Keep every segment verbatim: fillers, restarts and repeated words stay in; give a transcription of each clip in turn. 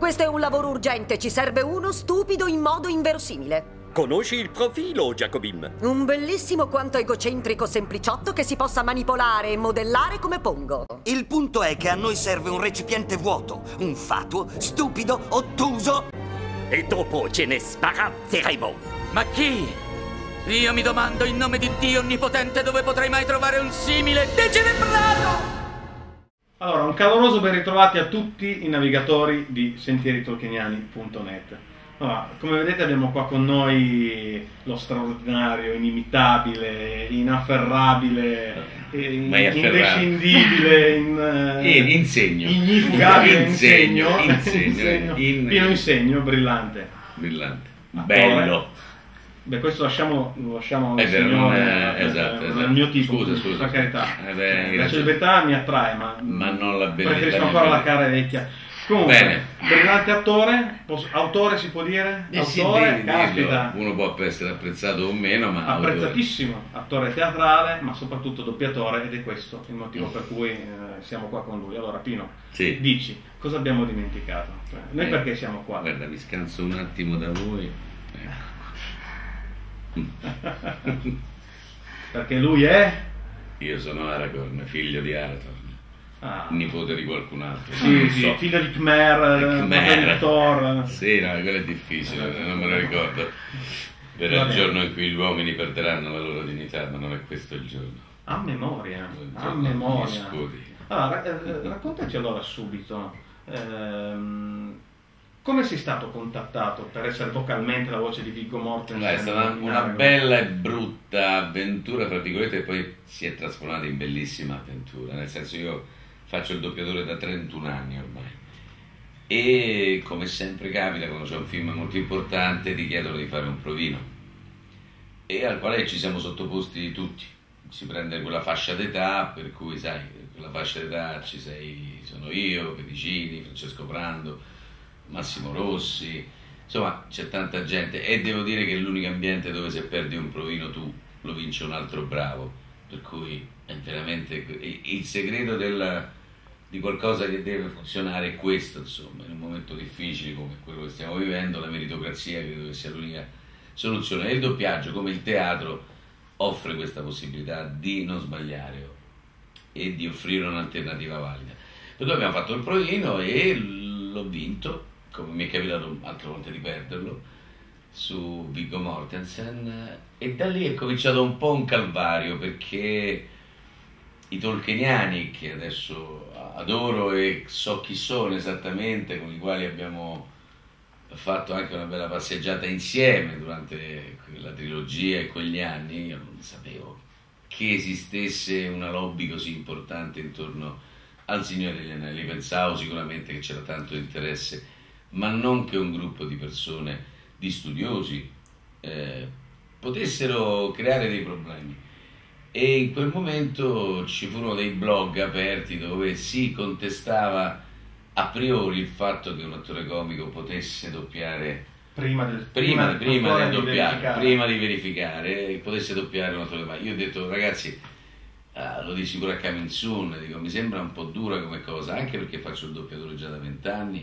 Questo è un lavoro urgente, ci serve uno stupido in modo inverosimile. Conosci il profilo, Jacobim? Un bellissimo quanto egocentrico sempliciotto che si possa manipolare e modellare come pongo. Il punto è che a noi serve un recipiente vuoto, un fatuo, stupido, ottuso. E dopo ce ne sparazzeremo. Ma chi? Io mi domando in nome di Dio Onnipotente dove potrei mai trovare un simile decerebrato! Allora, un caloroso ben ritrovati a tutti i navigatori di sentieri tolkieniani punto net. Allora, come vedete abbiamo qua con noi lo straordinario, inimitabile, inafferrabile, in, indescindibile, in, in, insegno, ignifugabile, insegno, insegno, insegno, insegno, in, pieno insegno, brillante. Brillante. Attore. Bello. Beh, questo lasciamo, lo lasciamo al signore, è, esatto, è esatto. il mio tipo, scusa, scusa, per carità. Eh beh, la celebrità mi attrae, ma, ma non la bellezza. preferisco ancora la cara e vecchia. Comunque, bene. Brillante attore, posso, autore si può dire? Eh sì, Autore, devi caspita. dirlo. Uno può essere apprezzato o meno, ma apprezzatissimo, autore. attore teatrale, ma soprattutto doppiatore, ed è questo il motivo per cui eh, siamo qua con lui. Allora, Pino, sì. Dici, cosa abbiamo dimenticato? Cioè, noi eh, perché siamo qua? Guarda, mi scanso un attimo da voi. Eh. Perché lui è? Io sono Aragorn, figlio di Arathorn. Ah. Nipote di qualcun altro. Sì, sì, so. Figlio di Khmer, Khmer. di Thor. Sì, no, quello è difficile, non me lo ricordo. Era il giorno in cui gli uomini perderanno la loro dignità, ma non è questo il giorno. A memoria, a memoria. Scudi. Allora, raccontaci allora subito, ehm, come sei stato contattato per essere vocalmente la voce di Viggo Mortensen? È stata una bella e brutta avventura, tra virgolette, e poi si è trasformata in bellissima avventura, nel senso io faccio il doppiatore da trentuno anni ormai e come sempre capita quando c'è un film molto importante ti chiedono di fare un provino e al quale ci siamo sottoposti tutti. Si prende quella fascia d'età per cui sai, quella fascia d'età ci sei, sono io, Pedicini, Francesco Prando, Massimo Rossi, insomma c'è tanta gente e devo dire che è l'unico ambiente dove se perdi un provino tu lo vince un altro bravo, per cui è veramente il segreto della di qualcosa che deve funzionare è questo, insomma, in un momento difficile come quello che stiamo vivendo, la meritocrazia credo che sia l'unica soluzione. E il doppiaggio, come il teatro, offre questa possibilità di non sbagliare e di offrire un'alternativa valida. Per cui abbiamo fatto il provino e l'ho vinto, come mi è capitato altre volte di perderlo, su Viggo Mortensen, e da lì è cominciato un po' un calvario, perché i tolkieniani, che adesso adoro e so chi sono esattamente, con i quali abbiamo fatto anche una bella passeggiata insieme durante la trilogia e quegli anni, io non sapevo che esistesse una lobby così importante intorno al Signore degli Anelli. Pensavo sicuramente che c'era tanto interesse, ma non che un gruppo di persone, di studiosi, eh, potessero creare dei problemi. E in quel momento ci furono dei blog aperti dove si contestava a priori il fatto che un attore comico potesse doppiare prima del, prima, prima, prima del di doppiare, prima di verificare, potesse doppiare un attore comico. Io ho detto, ragazzi, uh, lo dissi pure a Coming Soon, dico, mi sembra un po' dura come cosa, anche perché faccio il doppiatore già da vent'anni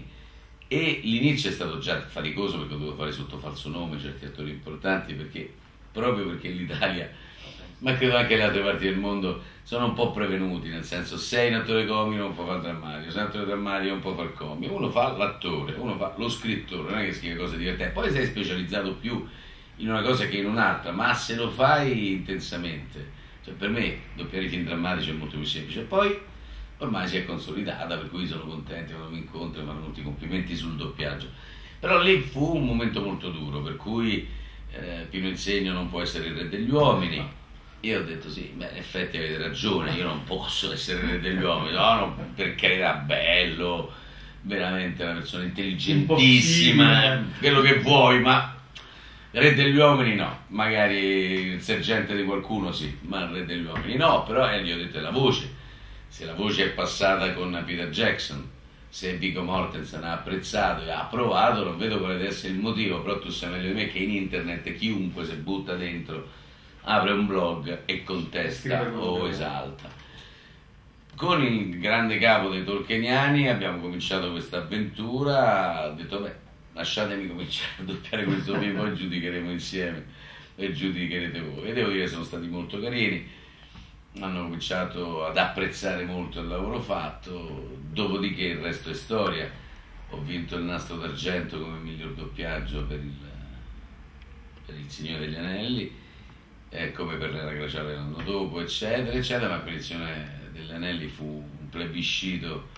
e l'inizio è stato già faticoso perché ho dovuto fare sotto falso nome certi attori importanti, perché proprio perché l'Italia, ma credo anche le altre parti del mondo, sono un po' prevenuti, nel senso, sei un attore comico non può fare drammatico, sei un attore drammatico non può fare comico, uno fa l'attore, uno fa lo scrittore, non è che scrive cose divertenti, poi sei specializzato più in una cosa che in un'altra, ma se lo fai intensamente, cioè per me doppiare i film drammatici è molto più semplice, poi ormai si è consolidata, per cui sono contenti quando mi incontro e mi fanno molti complimenti sul doppiaggio, però lì fu un momento molto duro, per cui eh, Pino Insegno non può essere il re degli uomini. Io ho detto sì, beh, in effetti avete ragione, io non posso essere il re degli uomini, no, no, per carità, bello, veramente una persona intelligentissima, quello che vuoi, ma il re degli uomini no, magari il sergente di qualcuno sì, ma il re degli uomini no, però eh, gli ho detto è la voce, se la voce è passata con Peter Jackson, se Viggo Mortensen ha apprezzato e ha approvato, non vedo quale deve essere il motivo, però tu sai meglio di me che in internet chiunque si butta dentro apre un blog e contesta o esalta. con il grande capo dei tolkieniani abbiamo cominciato questa avventura, ho detto beh, lasciatemi cominciare a doppiare questo film, poi giudicheremo insieme e giudicherete voi. E devo dire che sono stati molto carini, hanno cominciato ad apprezzare molto il lavoro fatto, dopodiché il resto è storia. Ho vinto il Nastro d'Argento come miglior doppiaggio per il, per il Signore degli Anelli, eh, come per l'Era glaciale l'anno dopo, eccetera, eccetera. Ma l'Apparizione degli Anelli fu un plebiscito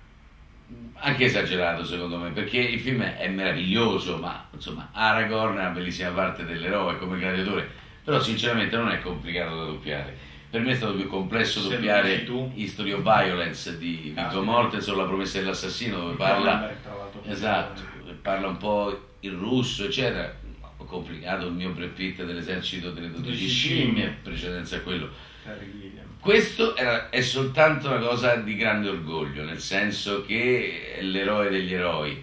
anche esagerato secondo me, perché il film è meraviglioso, ma insomma Aragorn è una bellissima parte dell'eroe come gladiatore, però sinceramente non è complicato da doppiare. Per me è stato più complesso Se doppiare tu. History of Violence di Ah, Viggo sì. Mortensen o La promessa dell'assassino, dove parla, Cronenberg, tra l'altro. esatto, parla un po' il russo, eccetera. Ho complicato il mio Brad Pitt dell'esercito delle dodici dodici scimmie, scimmie. precedenza a quello. Terry Gilliam. Questo era- è soltanto una cosa di grande orgoglio, nel senso che è l'eroe degli eroi,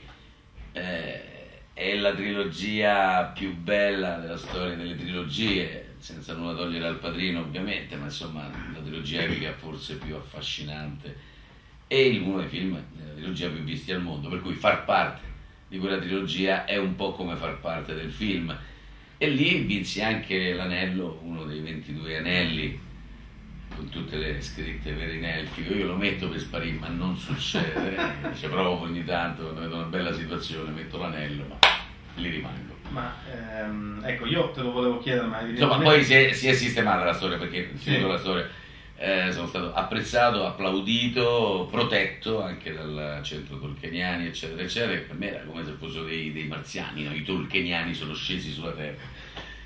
eh, è la trilogia più bella della storia delle trilogie, senza nulla togliere al Padrino ovviamente, ma insomma la trilogia epica forse più affascinante e uno dei film della trilogia più visti al mondo, per cui far parte di quella trilogia è un po' come far parte del film. E lì vinsi anche l'anello, uno dei ventidue anelli, con tutte le scritte vere in elfico. Io lo metto per sparire, ma non succede. Ci provo ogni tanto, quando vedo una bella situazione, metto l'anello, ma lì rimango. Ma ehm, ecco, io te lo volevo chiedere, ma Insomma, evidentemente- poi si è, si è sistemata la storia, perché Sì. finito la storia eh, sono stato apprezzato, applaudito, protetto anche dal centro tolkieniani, eccetera, eccetera. Per me era come se fossero dei, dei marziani, no? I tolkieniani sono scesi sulla terra.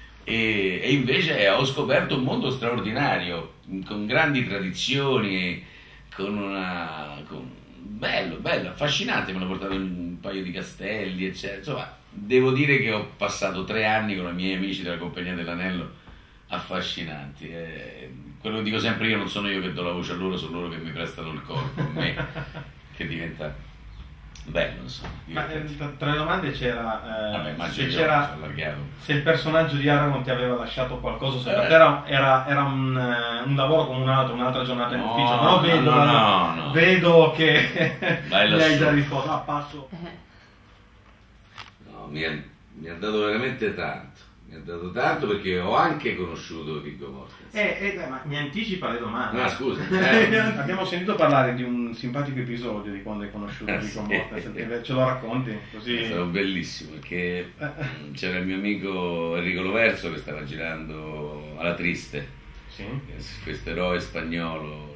E, e invece ho scoperto un mondo straordinario, con grandi tradizioni, con una... Con, bello, bello, affascinante, mi hanno portato in un paio di castelli, eccetera. Insomma, devo dire che ho passato tre anni con i miei amici della Compagnia dell'Anello affascinanti. E quello che dico sempre, io non sono io che do la voce a loro, sono loro che mi prestano il corpo, a me, che diventa bello, insomma. Ma eh, divertente. tra- tra le domande c'era, eh, Vabbè, immagino se, che io c'era ci ho allargato. se il personaggio di Aragorn ti aveva lasciato qualcosa, se Eh. per te era, era, era un, eh, un lavoro come un altro, un'altra giornata in No, ufficio, però vedo, no, no, no. vedo che Vai mi hai lassù. già risposto. Ah, passo. No, mi, ha, mi ha dato veramente tanto, mi ha dato tanto perché ho anche conosciuto Viggo Mortensen. Eh, eh, ma mi anticipa le domande. Ah, scusa. Eh. Abbiamo sentito parlare di un simpatico episodio di quando hai conosciuto Ah, Viggo sì. Mortensen, che ce lo racconti? Così. È stato bellissimo perché c'era il mio amico Enrico Loverso che stava girando alla Triste, Sì. questo eroe spagnolo,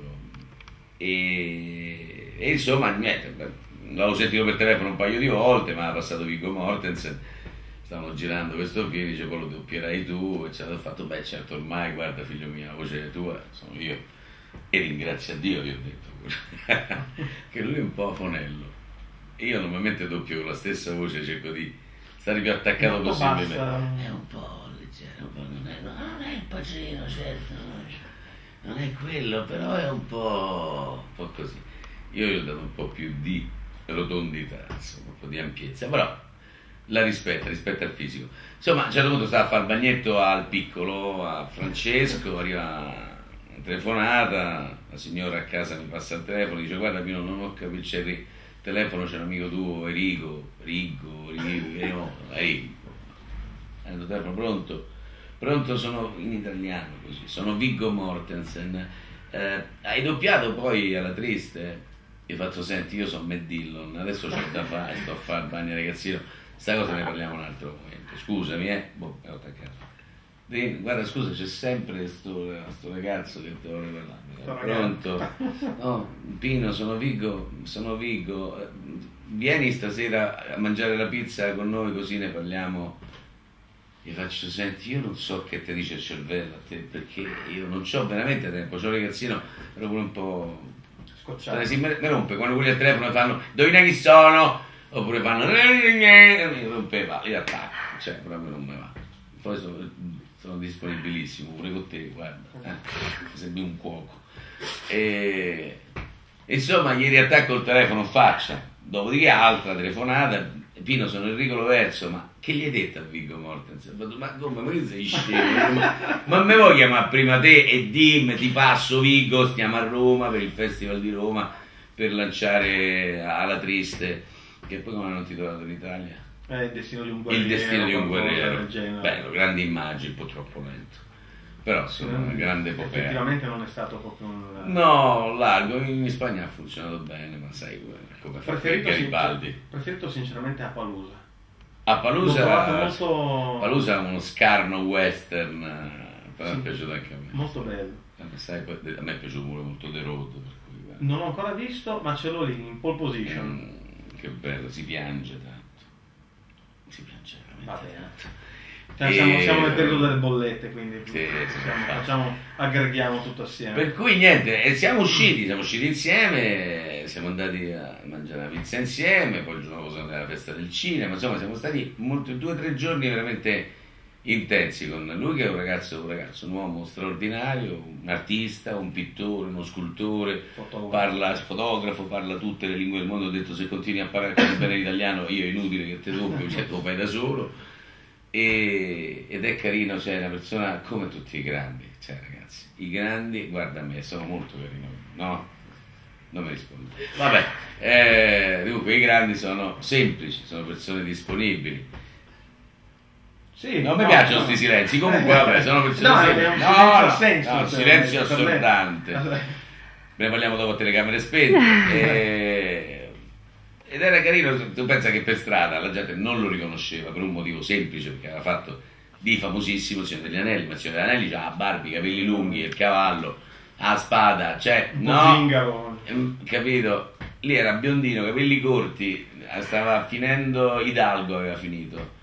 e, e insomma niente, beh, l'avevo sentito per telefono un paio di volte, ma ha passato Viggo Mortensen, stavano girando questo film, dice poi lo doppierai tu, e ci ha fatto, beh certo, ormai guarda figlio mio, la voce tua sono io, e ringrazia Dio, gli ho detto che lui è un po' fonello, io normalmente doppio con la stessa voce, cerco di stare più attaccato Molto possibile. bassa. È un po' leggero, un po' non, è, no, non è il Pacino, certo, non è quello, però è un po', un po' così. Io gli ho dato un po' più di rotondità, insomma, un po' di ampiezza, però la rispetta, rispetta il fisico. Insomma, a un certo punto stava a fare il bagnetto al piccolo, a Francesco, arriva una telefonata, la signora a casa mi passa il telefono, dice guarda Pino, non ho capito, c'è il telefono, c'è un amico tuo, Enrico, Rigo, Rigo, e io, Enrico. È il telefono, pronto? Pronto, sono in italiano così, sono Viggo Mortensen. Eh, hai doppiato poi alla Triste? Io faccio, senti, io sono Matt Dillon, adesso c'ho da fare, sto a fare il bagno ragazzino, sta cosa ne parliamo un altro momento, scusami, eh, boh, ho attaccato. Dimmi, guarda, scusa, c'è sempre sto, sto ragazzo che te vuole parlare. Pronto? No, Pino, sono Viggo, sono Viggo, vieni stasera a mangiare la pizza con noi così ne parliamo. Gli faccio, senti, io non so che ti dice il cervello a te, perché io non c'ho veramente tempo, c'ho un ragazzino, ero pure un po'... Scocciato. Si mi rompe, quando quelli al telefono fanno, indovina chi sono? Oppure fanno, mi rompeva, io attacco, cioè proprio non mi va. Poi sono, sono disponibilissimo, pure con te, guarda, eh, sembri un cuoco. E, insomma, ieri attacco il telefono in faccia, dopodiché altra telefonata, Pino, sono Enrico Loverso, ma che gli hai detto a Viggo Mortensen? Ma come, ma che sei scemo? ma, ma me vuoi chiamare prima te e dimmi, ti passo Viggo, stiamo a Roma per il Festival di Roma, per lanciare alla Triste, che poi come hanno titolato in Italia? Eh, il destino di un guerriero. Il destino di un guerriero. Del genere. Bello, grandi immagini, un po' troppo lento. Però insomma, una grande epopea. Effettivamente non è stato proprio un... No, largo, in Spagna ha funzionato bene, ma sai come fa Garibaldi. Sincer- preferito sinceramente Appaloosa. Appaloosa molto... Appaloosa è uno scarno western, però sì, mi è piaciuto anche a me. Molto bello. A me, sai, a me è piaciuto pure molto The Road. Per cui, non l'ho ancora visto, ma ce l'ho lì, in pole position. Mm, che bello, si piange tanto. Si piange veramente tanto. Cioè, siamo, siamo nel periodo delle bollette, quindi sì, siamo, facciamo, aggreghiamo tutto assieme. Per cui niente, e siamo usciti, siamo usciti insieme, siamo andati a mangiare una pizza insieme, poi il giorno dopo siamo andati alla festa del cinema, insomma siamo stati molti, due o tre giorni veramente intensi con lui, che è un ragazzo, un ragazzo, un uomo straordinario, un artista, un pittore, uno scultore, fotografo. Parla fotografo, parla tutte le lingue del mondo. Ho detto, se continui a parlare bene l'italiano io è inutile che te doppio, cioè tu lo fai da solo. E, ed è carino, cioè è una persona come tutti i grandi, cioè ragazzi, i grandi, guarda me, sono molto carini, no? Non mi rispondo. Vabbè, eh, dunque i grandi sono semplici, sono persone disponibili. Sì, non no, mi piacciono no. questi silenzi, comunque vabbè, sono persone no, semplici. È un no, silenzio, no, senso, no, cioè, silenzio assordante. Me. Ne parliamo dopo a telecamere spente. e... Ed era carino, tu pensa che per strada la gente non lo riconosceva per un motivo semplice, perché aveva fatto di famosissimo il Signore degli Anelli, ma il Signore degli Anelli c'ha la barba, i capelli lunghi, il cavallo, la spada, cioè, un no, zingaro. Capito? Lì era biondino, capelli corti, stava finendo Hidalgo, aveva finito.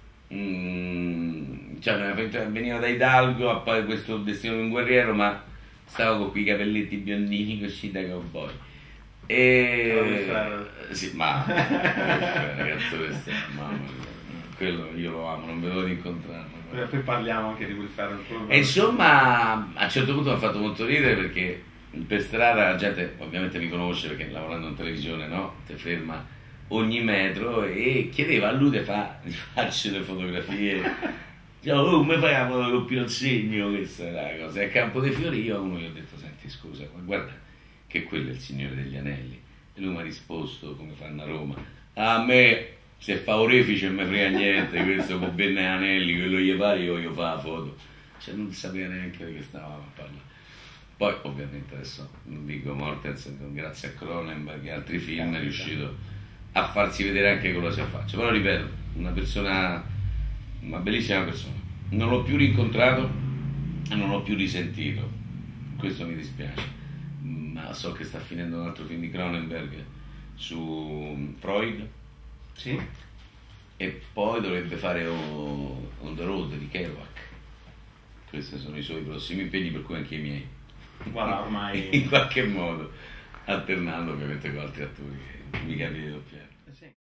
Mm, cioè, veniva da Hidalgo a poi questo destino di un guerriero, ma stava con quei capelletti biondini così da cowboy. E sì, ma ragazzo questo, mamma mia, quello io lo amo, non vedo di incontrarlo. Poi parliamo anche di Will Ferrell. E insomma, a un certo punto mi ha fatto molto ridere, perché per strada la gente ovviamente mi conosce, perché lavorando in televisione, no? Ti ferma ogni metro e chiedeva a lui di fa, farci le fotografie. Cioè, oh, come fai a foto con più al segno? Questa è la cosa. E a Campo dei Fiori io a uno gli ho detto, senti scusa, ma guarda che quello è il Signore degli Anelli. E lui mi ha risposto, come fanno a Roma, a me se fa orefice non mi frega niente, questo può bene anelli, quello gli pare, io voglio fare la foto. Cioè non sapeva neanche di che stavamo a parlare. Poi ovviamente adesso Viggo Mortensen, grazie a Cronenberg e altri film, è riuscito a farsi vedere anche con la sua faccia. Però ripeto, una persona, una bellissima persona. Non l'ho più rincontrato e non l'ho più risentito, questo mi dispiace. Ma so che sta finendo un altro film di Cronenberg su Freud. Sì. E poi dovrebbe fare o, On the Road di Kerouac. Questi sono i suoi prossimi impegni, per cui anche i miei. Guarda, ormai in qualche modo, alternando ovviamente con altri attori che mi capite doppiare.